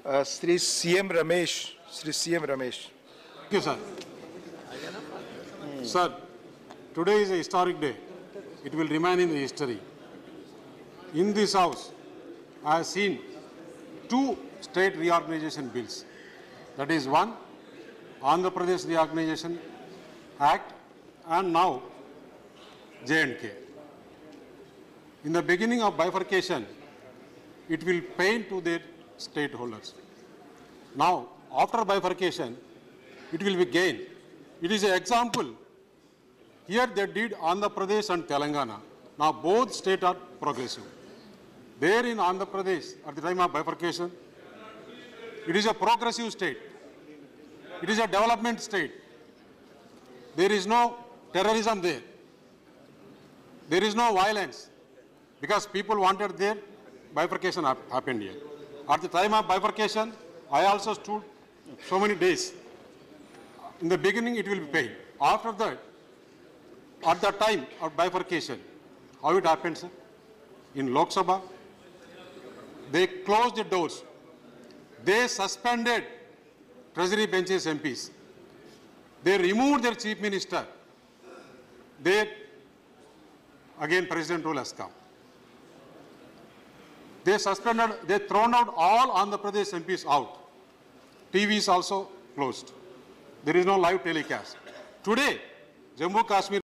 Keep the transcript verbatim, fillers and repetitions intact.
Uh, Sri C M Ramesh. Sri C M Ramesh. Thank you, sir. Sir, today is a historic day. It will remain in the history. In this house, I have seen two state reorganization bills. That is one, Andhra Pradesh Reorganization Act, and now J and K. In the beginning of bifurcation, it will pain to their stakeholders. Now, after bifurcation, it will be gain. It is an example. Here they did Andhra Pradesh and Telangana. Now both states are progressive. There in Andhra Pradesh, at the time of bifurcation, it is a progressive state. It is a development state. There is no terrorism there. There is no violence because people wanted their bifurcation happened here. At the time of bifurcation, I also stood so many days. In the beginning, it will be paid. After that, at the time of bifurcation, how it happened, sir? In Lok Sabha, they closed the doors. They suspended Treasury benches M Ps. They removed their chief minister. They, again, President rule has come. They suspended, they thrown out all Andhra Pradesh M Ps out. T V is also closed. There is no live telecast. Today, Jammu Kashmir